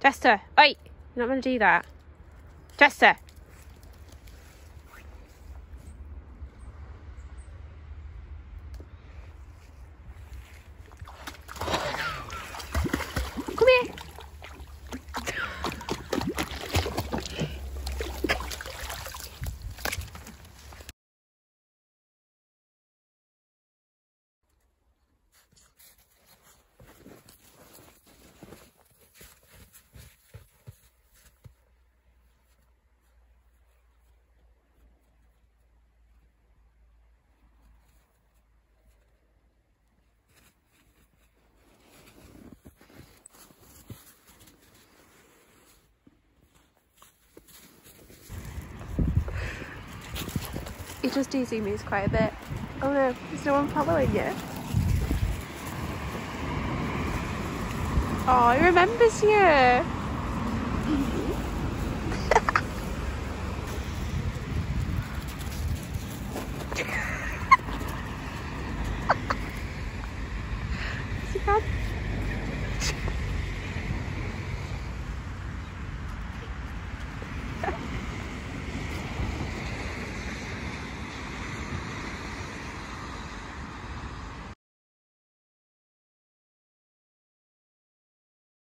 Jester, oi! You're not going to do that. Jester! Come here! He just easy moves quite a bit. Oh no, is no one following you? Oh, he remembers you. He can.